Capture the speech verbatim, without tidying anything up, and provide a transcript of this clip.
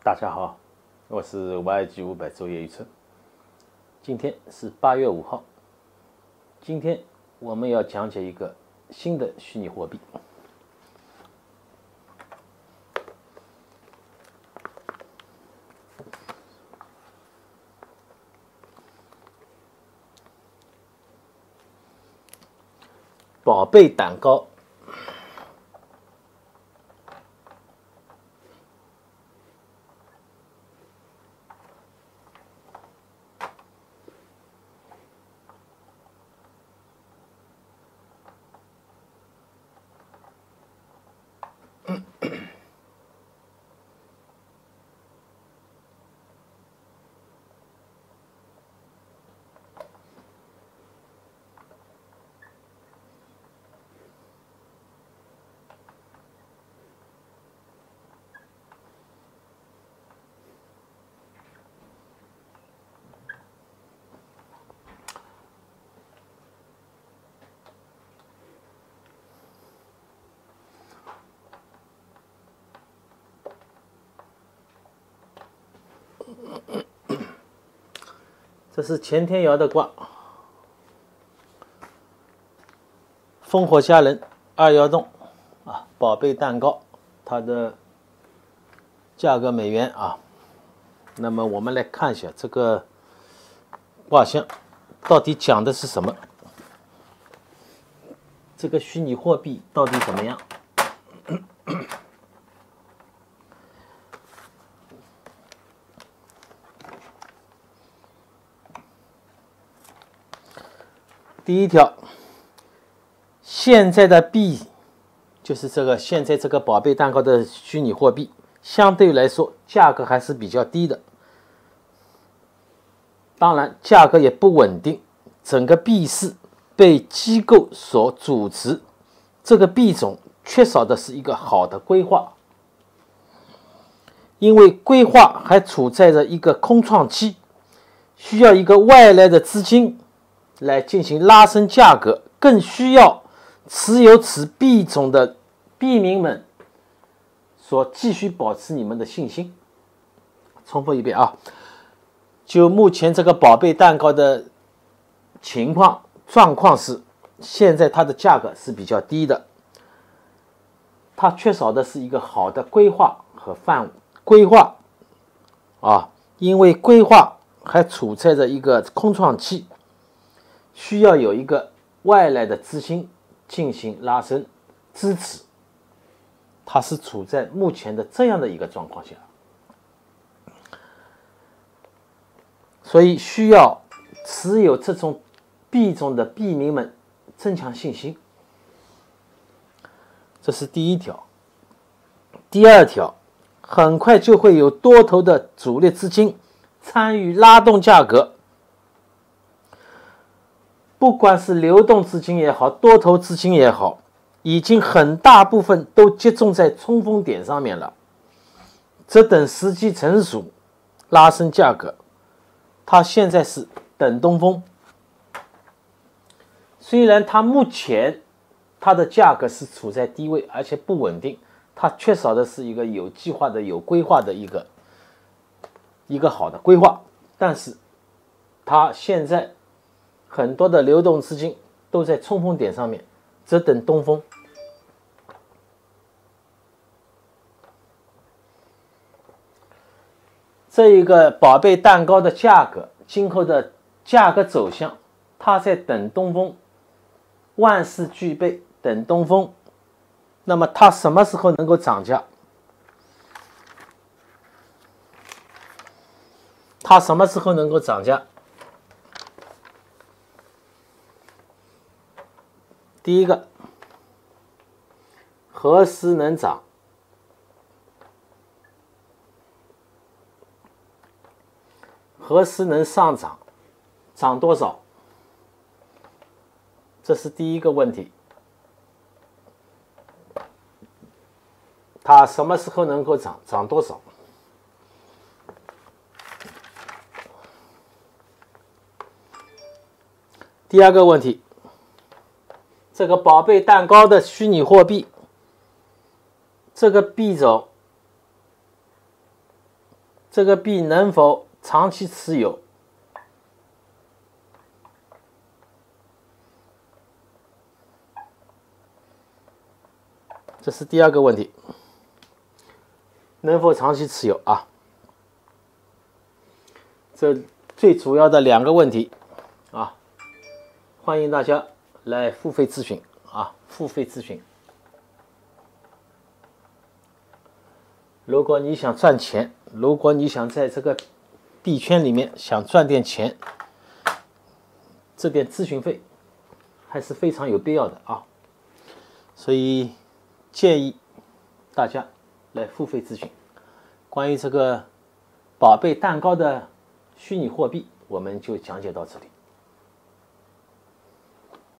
大家好，我是 Y G 五百周业预测。今天是八月五号，今天我们要讲解一个新的虚拟货币。宝贝蛋糕。这是前天爻的卦，烽火佳人二爻动啊，宝贝蛋糕，它的价格美元啊。那么我们来看一下这个卦象到底讲的是什么？这个虚拟货币到底怎么样？第一条，现在的币就是这个现在这个宝贝蛋糕的虚拟货币，相对来说价格还是比较低的，当然价格也不稳定，整个币市被机构所主持，这个币种缺少的是一个好的规划，因为规划还处在着一个空创期，需要一个外来的资金来进行拉升价格，更需要持有此币种的币民们所继续保持你们的信心。重复一遍啊，就目前这个宝贝蛋糕的情况状况是，现在它的价格是比较低的，它缺少的是一个好的规划和范规划啊，因为规划还处在着一个空创期，需要有一个外来的资金进行拉升支持，它是处在目前的这样的一个状况下，所以需要持有这种币种的币民们增强信心，这是第一条。第二条，很快就会有多头的主力资金参与拉动价格，不管是流动资金也好，多头资金也好，已经很大部分都集中在冲锋点上面了，这等时机成熟拉升价格，它现在是等东风。虽然它目前它的价格是处在低位，而且不稳定，它缺少的是一个有计划的有规划的一个一个好的规划，但是它现在很多的流动资金都在冲锋点上面，只等东风。这一个宝贝蛋糕的价格，今后的价格走向，它在等东风，万事俱备，等东风。那么它什么时候能够涨价？它什么时候能够涨价？第一个，何时能涨？何时能上涨？涨多少？这是第一个问题。它什么时候能够涨？涨多少？第二个问题，这个宝贝蛋糕的虚拟货币，这个币种这个币能否长期持有？这是第二个问题，能否长期持有啊？这最主要的两个问题啊，欢迎大家来付费咨询啊，付费咨询。如果你想赚钱，如果你想在这个币圈里面想赚点钱，这点咨询费还是非常有必要的啊，所以建议大家来付费咨询。关于这个宝贝蛋糕的虚拟货币，我们就讲解到这里。